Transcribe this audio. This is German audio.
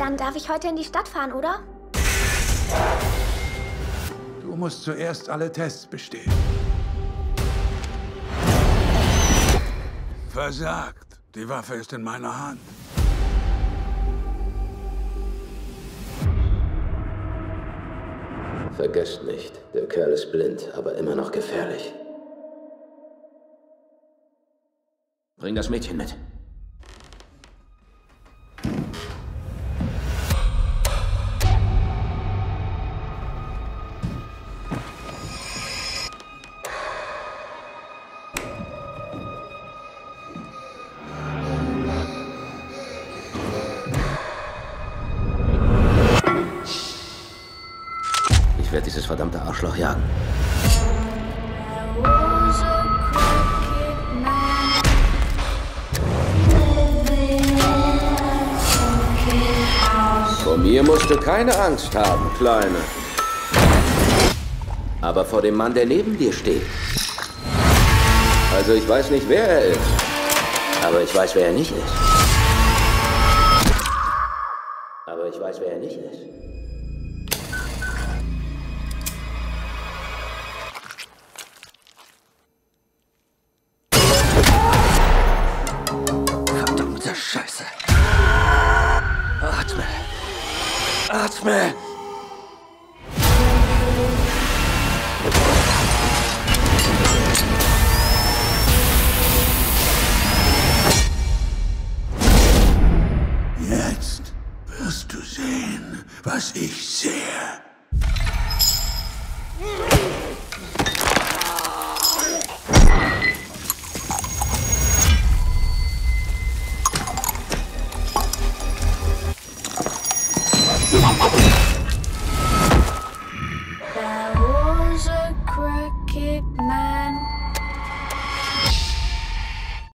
Dann darf ich heute in die Stadt fahren, oder? Du musst zuerst alle Tests bestehen. Versagt. Die Waffe ist in meiner Hand. Vergesst nicht, der Kerl ist blind, aber immer noch gefährlich. Bring das Mädchen mit. Ich werde dieses verdammte Arschloch jagen. Vor mir musst du keine Angst haben, Kleine. Aber vor dem Mann, der neben dir steht. Also ich weiß nicht, wer er ist. Aber ich weiß, wer er nicht ist. Aber ich weiß, wer er nicht ist. Verdammte Scheiße. Atme. Atme! Jetzt wirst du sehen, was ich sehe.